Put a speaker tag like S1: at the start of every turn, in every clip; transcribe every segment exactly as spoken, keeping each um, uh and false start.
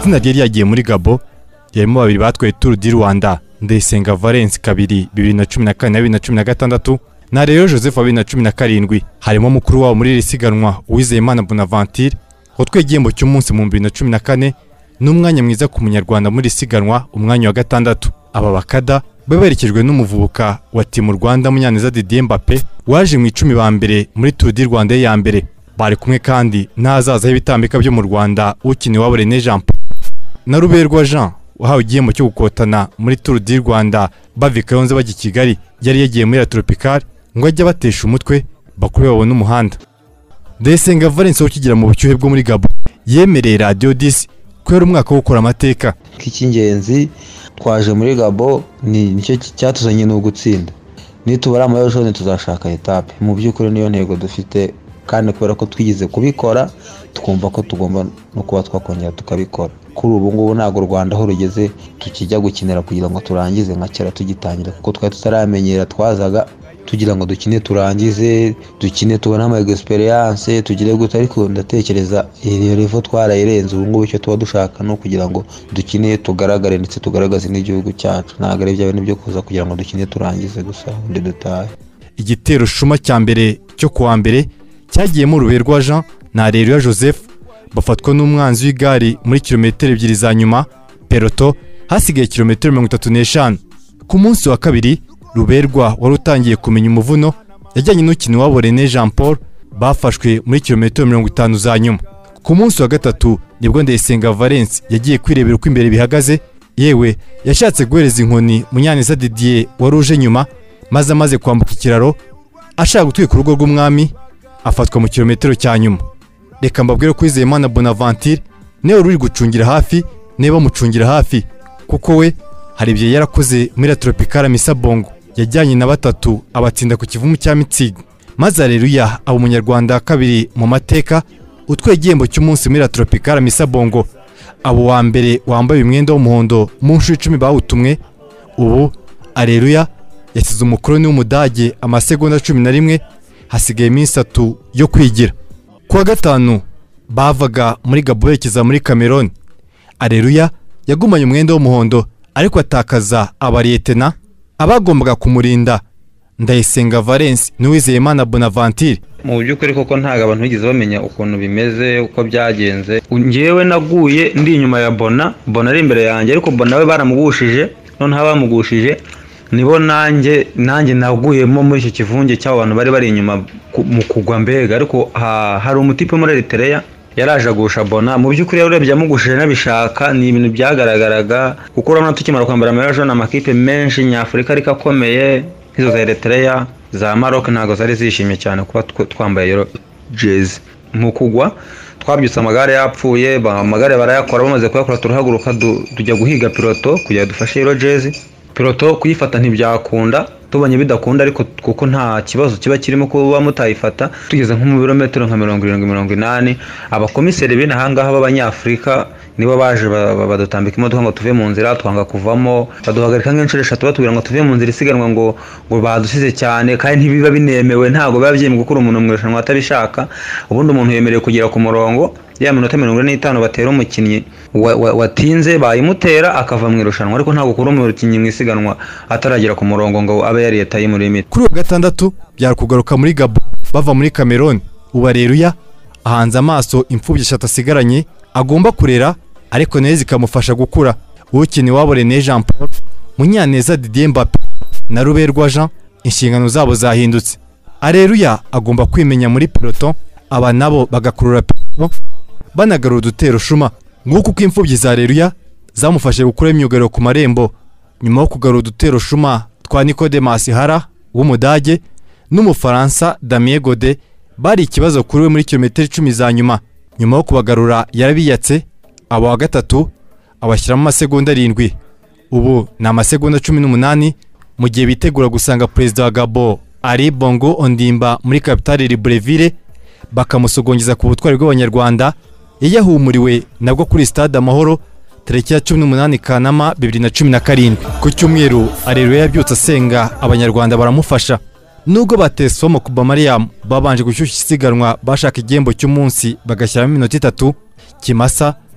S1: itsinda ryari yagiye muri Gabo yarimo babiri batwaye Tour du Rwanda, Ndayisenga Valens kabiri bibiri na cumi na kane na bibiri na cumi na gatandatu na Rero Joseph wa bibiri na cumi na karindwi. Harimo mukuru wabo muri iri siganwa Uwizeyimana Bonaventure watwaye igihembo cy'umunsi mu bibiri na cumi na kane n'umwanya mwiza ku munyarwanda muri siganwa umwanya wa gatandatu. Aba bakada baberekejwe n'umuvubuka wa Team Rwanda Munyaneza Didier Mbappe waje mu icumi ba mbere muri Tour du Rwanda ya mbere. Bari kumwe kandi n'ahazaza y'ibitambika byo mu Rwanda ukini wabo René Jean Paul na Ruberwa Jean wahawe igihembo cyo gukotana muri Tour du Rwanda bava Kayonza bajya Kigali. Yari yagiye muri La Tropicale ngo ajye batesha umutwe bakuru babona umuhanda. Ndayisenga Valens ukigira mu bucyuhe bwo muri Gabo yemereye Radio dix ko yari umwaka wo gukora amateka.
S2: K'icyingenzi twaje muri Gabo ni nicyo cyatuzanye no gutsinda, nitubara amayo jone tuzashaka etape. Mu by'ukuri niyo ntego dufite, kandi kubera ko twigize kubikora tukumva ko tugomba no kuba twakongera tukabikora. Kuri ubu ngubu ntago Rwanda aho rugeze tukijya gukinira kugira ngo turangize nka kera tugitangira, kuko twari tutaramenyera twazaga tugira ngo dukine turangize, dukine tubona ama experience tugire gute, ariko ndatekereza iyo level twarayirenze. Ubu ngubu icyo tuba dushaka no kugira ngo dukine tugaragare ndetse tugaragaze n'igihugu cyacu, ntago ari byawe nibyo kuza kugira ngo dukine turangize gusa undi dutahe.
S1: Igitero shuma cya mbere cyo kuwa mbere cyagiyemo Ruberwa Jean na Rero Joseph bafatwa n'umwanzi w'igari muri kilometero ebyiri za nyuma peloto, hasigaye kilometero mirongo itatu n'eshanu. Ku munsi wa kabiri Ruberwa wari utangiye kumenya umuvuno yajyanye n'ukini wabo René Jean Paul bafashwe muri kilometero mirongo itanu za nyuma. Ku munsi wa gatatu nibwo Ndayisenga Valens yagiye kwirebera uko imbere bihagaze, yewe yashatse guhereza inkoni Munyaneza Didier wari uje nyuma, maze amaze kwambuka ikiraro ashaka gutwika urugo rw'umwami afatwa mu kilometero cya nyuma. Reka mbabwire ko Uwizeyimana Bonaventure niwe ruri gucungira hafi, niba mucungira hafi kuko we hari ibyo yarakoze muri La Tropicale Misa Bongo yajyanye na batatu abatsinda ku kivumu cya Mitsigo. Maze Aleluya abo umunyarwanda kabiri mu mateka utwaye igihembo cy'umunsi muri La Tropicale Misa Bongo. Abo wa mbere wambaye umwenda w'umuhondo mu nshuro icumi bawutumwe. Ubu Aleluya yasize umukoroni w'Umudage amasegonda cumi na rimwe, hasigaye iminsi itatu yo kwigira. Kuwa gatanu bavaga muri Gabo berekeza muri Cameroon. Aleluya yagumanye umwenda w'umuhondo ariko atakaza abariyetena abagombaga kumurinda Ndayisenga Valens n'Uwizeyimana Bonaventure.
S2: Mu by'ukuri koko ntago abantu bigeze bamenya ukuntu bimeze uko byagenze. Ngewe naguye ndi inyuma ya Bona, Bona ari imbere yanjye, ariko Bona we baramugushije, none habamugushije nibo nanjye nanjye naguyemo muri icyo kivunge cy'abo bantu bari bari inyuma mu kugwa mbega. Ariko ha, hari umutipe muri Eritrea yaraje agusha Bona. Mu by'ukuri yarebye amugushije nabishaka, ni ibintu byagaragaraga kuko urabona tukimara kwambara amayo na amakipe menshi nyafurika ariko akomeye nk'izo za Eritrea za Maroc ntago zari zishimye cyane kuba twambaye yero jezi. Mu kugwa twabyutse amagare yapfuye, amagare barayakora, bamaze kuyakora turahaguruka tujya guhiga piloto kugira dufashe yero jezi. Piloto kuyifata ntibyakunda, tubanye bidakunda ariko kuko nta kibazo kiba kirimo kuba mutayifata. Tugeze nko mu birometero nka mirongo irindwi mirongo inani abakomiseri bene ahangaha b'abanyafrika nibo baje badutambika imodoka ngo tuve mu nzira, twanga kuvamo, baduhagarika nk'inshuro eshatu batubwira ngo tuve mu nzira isiganwa ngo ngo badusize cyane, kandi ntibiba binemewe, ntago biba byemeye gukora umuntu mu irushanwa atabishaka. Ubundi umuntu yemerewe kugera ku murongo ya minota mirongo ine n'itanu batera umukinnyi watinze bayimutera akava mu irushanwa, ariko ntago kuri umukinnyi mu isiganwa ataragera ku murongo ngo abe yari yataye muri limit.
S1: Kuri uwa gatandatu byari kugaruka muri Gabo bava muri Cameroon. Ubu Aleluya ahanze amaso imfubyi eshatu asigaranye agomba kurera, ariko nayo zikamufasha gukura. Ukini wabo René Jean Paul, Munyaneza Didier Mbappe na Ruberwa Jean inshingano zabo zahindutse. Aleluya agomba kwimenya muri peloton, aba nabo bagakurura peloton banagarura udutero shuma. Nguko uko imfubyi za Aleluya zamufashe gukura imyugariro ku marembo nyuma yo kugarura udutero shuma twa Nicodemus Hara w'Umudage n'Umufaransa Damien Godet bari ikibazo kuri we muri kilometero icumi za nyuma. Nyuma yo kubagarura yarabiyatse, abo wa gatatu abashyiramo amasegonda arindwi. Ubu ni amasegonda cumi n'umunani mu gihe bitegura gusanga perezida wa Gabo Ali Bongo Ondimba muri capitale Libreville bakamusogongeza ku butwari bw'Abanyarwanda. Yahumuriwe nabwo kuri stade Amahoro tariki ya cumi n'umunani Kanama bibiri na cumi na karindwi. Ku cyumweru Aleluya yabyutse asenga Abanyarwanda baramufasha. Nubwo bateswa Kuba Mariam babanje gushyushya isiganwa bashaka igihembo cy'umunsi bagashyiramo iminota itatu, Kimasa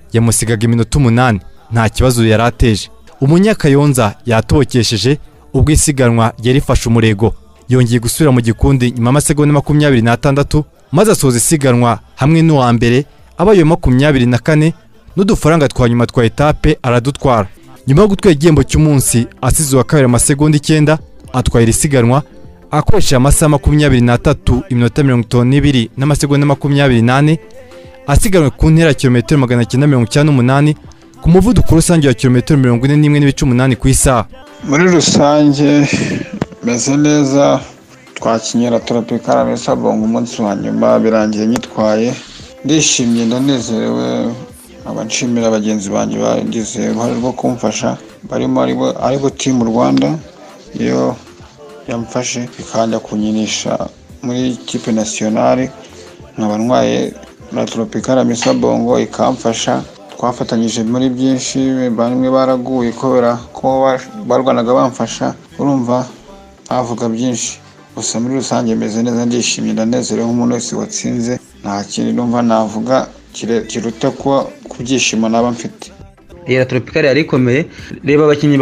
S1: yamusigaga iminota umunani nta kibazo yari ateje. Umunyakayonza yatobokesheje ubwo isiganwa yarifashe umurego, yongeye gusubira mu gikundi nyuma y'amasegonda makumyabiri n'atandatu maze asoza isiganwa hamwe n'uwa mbere abaye makumyabiri na kane n'udufaranga twa nyuma twa etape aradutwara. Nyuma yo gutwara igihembo cy'umunsi asize uwa kabiri amasegonda icyenda atwaye iri siganwa akoresheje amasaha makumyabiri n'atatu iminota mirongo itanu n'ibiri n'amasegonda makumyabiri n'ane asiganwe ku ntera kilometero magana cyenda mirongo icyenda n'umunani ku muvuduko rusange wa kilometero mirongo ine n'imwe n'ibice umunani ku isaha.
S3: Muri rusange meze neza, twakinyera Tropicana Mesa Bongo umunsi wa nyuma birangiye nyitwaye, ndishimye ndanezerewe, abanshimira abagenzi banjye bagize uruhare rwo kumfasha barimo aribo Team Rwanda iyo yamfashe ikajya kunyinisha muri ikipe nationale, nkaba ntwaye na Tropicana Mesa Bongo ikamfasha, twafatanyije muri byinshi, bamwe baraguye kubera ko barwanaga bamfasha, urumva avuga byinshi. Gusa muri rusange meze neza, ndishimye ndanezerewe nk'umuntu wese watsinze, nta kintu numva navuga kiruta ko kubyishima naba mfite.
S2: Iya Tropicana yari ikomeye, reba abakinnyi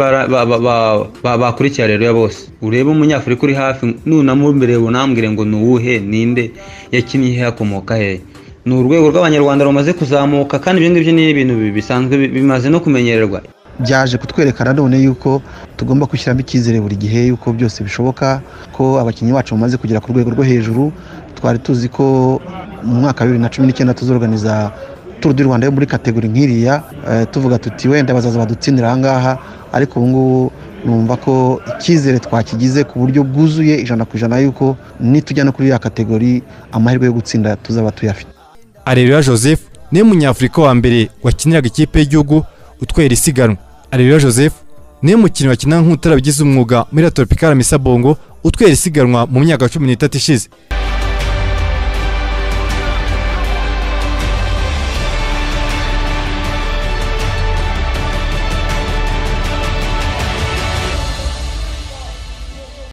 S2: bakurikira rero ya bose, urebe umunyafurika uri hafi nunamumbere unambwire ngo nuwuhe ninde yakinnye he akomoka he. Ni urwego rw'abanyarwanda rumaze kuzamuka, kandi ibyo ngibyo ni ibintu bisanzwe bimaze no kumenyererwa.
S4: Byaje kutwerekana none yuko tugomba kwishyiramo icyizere buri gihe yuko byose bishoboka, ko abakinnyi bacu bamaze kugera ku rwego rwo hejuru. Twari tuzi ko mu mwaka wa bibiri na cumi n'icyenda tuzorganiza Tour du Rwanda yo muri kategori nk'iriya, tuvuga tuti wenda bazaza badutsindira aha ngaha, ariko ubu ngubu numva ko icyizere twakigize ku buryo bwuzuye ijana ku ijana yuko nitujya no kuri ya kategori amahirwe yo gutsinda tuzaba tuyafite.
S1: Areruya Joseph ni umunyafurika wa mbere wakiniraga ikipe y'igihugu utwera isiganwa. Areruya Joseph ni umukinnyi wakina nk'utarabigize umwuga muri Tropicana Mesa Bongo utwera isiganwa mu myaka cumi n'itatu ishize.